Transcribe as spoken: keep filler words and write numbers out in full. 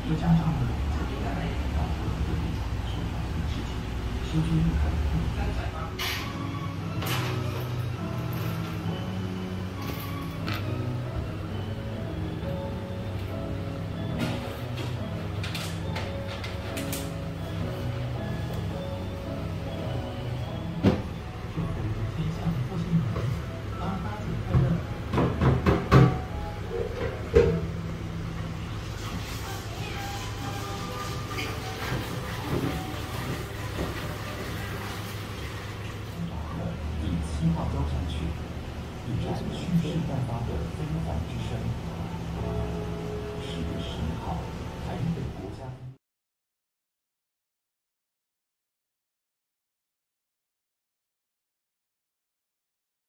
再加上呢，这个带来到各个地方所发生的事情，新军很天下的父亲们，当八节快乐！第七号交战区，一战蓄势待发的非凡之声。十月十一号，台北国。